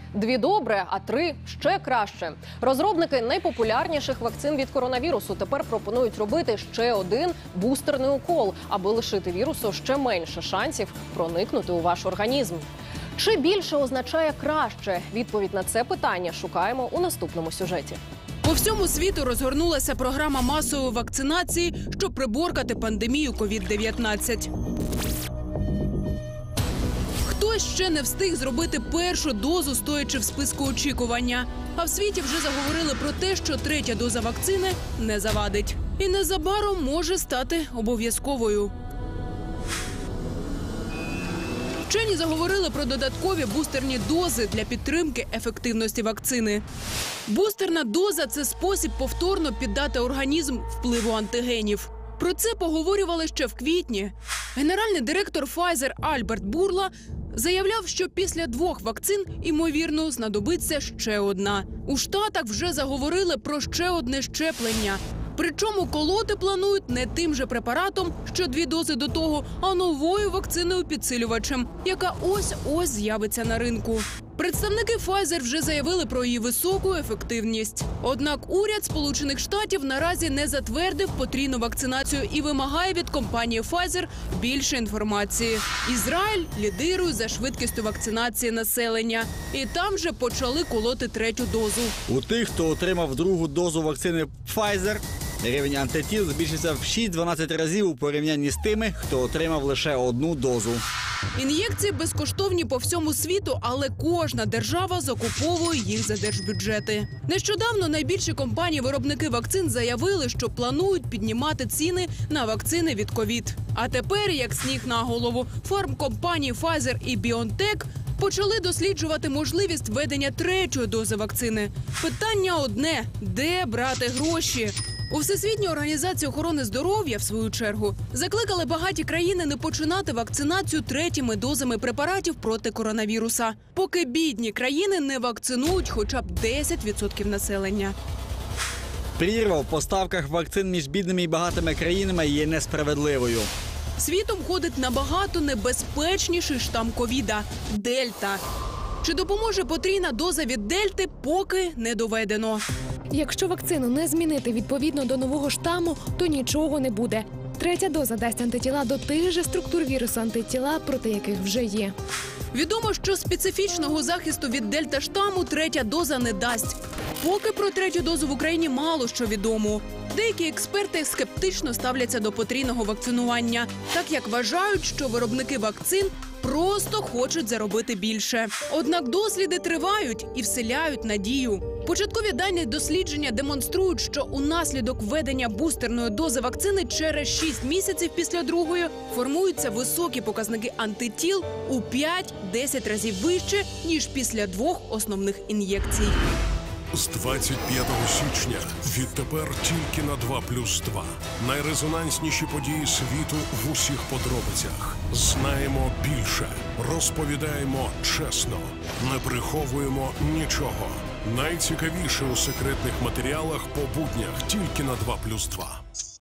2 добре, а 3 ще краще. Розробники найпопулярніших вакцин від коронавірусу тепер пропонують робити ще один бустерний укол, аби лишити вірусу ще менше шансів проникнути у ваш організм. Чи більше означає краще? Відповідь на це питання шукаємо у наступному сюжеті. По всьому світу розгорнулася програма масової вакцинації, щоб приборкати пандемію COVID-19. Хтось ще не встиг зробити першу дозу, стоячи в списку очікування. А в світі вже заговорили про те, що 3-я доза вакцини не завадить. І незабаром може стати обов'язковою. Вчені заговорили про додаткові бустерні дози для підтримки ефективності вакцини. Бустерна доза – це спосіб повторно піддати організм впливу антигенів. Про це поговорювали ще в квітні. Генеральний директор Pfizer Альберт Бурла заявляв, що після 2 вакцин, ймовірно, знадобиться ще одна. У Штатах вже заговорили про ще одне щеплення. Причому колоти планують не тим же препаратом, що 2 дози до того, а новою вакциною-підсилювачем, яка ось-ось з'явиться на ринку. Представники Pfizer вже заявили про її високу ефективність. Однак уряд Сполучених Штатів наразі не затвердив потрійну вакцинацію і вимагає від компанії Pfizer більше інформації. Ізраїль лідирує за швидкістю вакцинації населення. І там вже почали колоти 3-ю дозу. У тих, хто отримав 2-гу дозу вакцини Pfizer, рівень антитіл збільшився в 6-12 разів у порівнянні з тими, хто отримав лише 1 дозу. Ін'єкції безкоштовні по всьому світу, але кожна держава закуповує їх за держбюджети. Нещодавно найбільші компанії-виробники вакцин заявили, що планують піднімати ціни на вакцини від ковід. А тепер, як сніг на голову, фармкомпанії Pfizer і BioNTech почали досліджувати можливість введення 3-ї дози вакцини. Питання одне – де брати гроші? У Всесвітню організацію охорони здоров'я, в свою чергу, закликали багаті країни не починати вакцинацію 3-ми дозами препаратів проти коронавіруса, поки бідні країни не вакцинують хоча б 10% населення. Прірва в поставках вакцин між бідними і багатими країнами є несправедливою. Світом ходить набагато небезпечніший штам ковіда – Дельта. Чи допоможе потрійна доза від Дельти, поки не доведено. Якщо вакцину не змінити відповідно до нового штаму, то нічого не буде. 3-я доза дасть антитіла до тих же структур вірусу, антитіла проти яких вже є. Відомо, що специфічного захисту від дельта-штаму 3-я доза не дасть. Поки про 3-ю дозу в Україні мало що відомо. Деякі експерти скептично ставляться до потрійного вакцинування, так як вважають, що виробники вакцин просто хочуть заробити більше. Однак досліди тривають і вселяють надію. Початкові дані дослідження демонструють, що унаслідок введення бустерної дози вакцини через 6 місяців після 2-ї формуються високі показники антитіл у 5-10 разів вище, ніж після 2 основних ін'єкцій. З 25 січня відтепер тільки на 2+2. Найрезонансніші події світу в усіх подробицях. Знаємо більше, розповідаємо чесно, не приховуємо нічого. Найцікавіше у секретних матеріалах по буднях тільки на 2+2.